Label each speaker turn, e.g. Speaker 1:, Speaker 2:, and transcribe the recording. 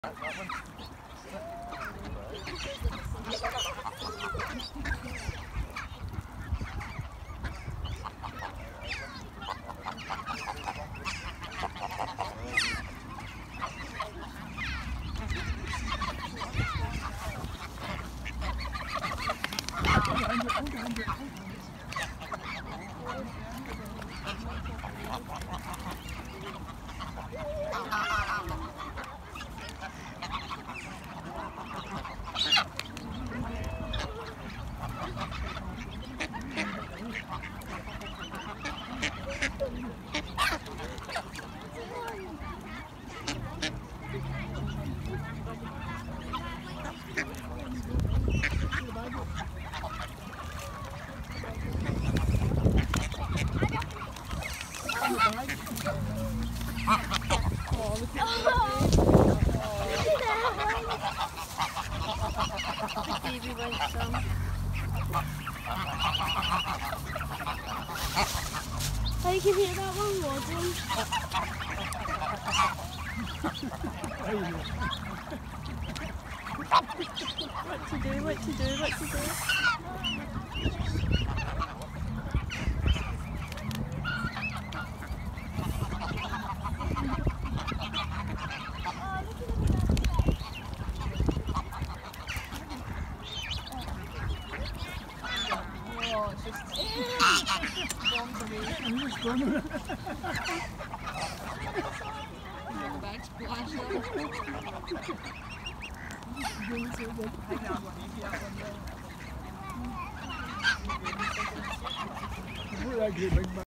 Speaker 1: Baby went some. Oh, you can hear that one waddling. What to do, what to do, what to do. Oh, it's just gone to me. I'm just gone. The bag splashed up. I know,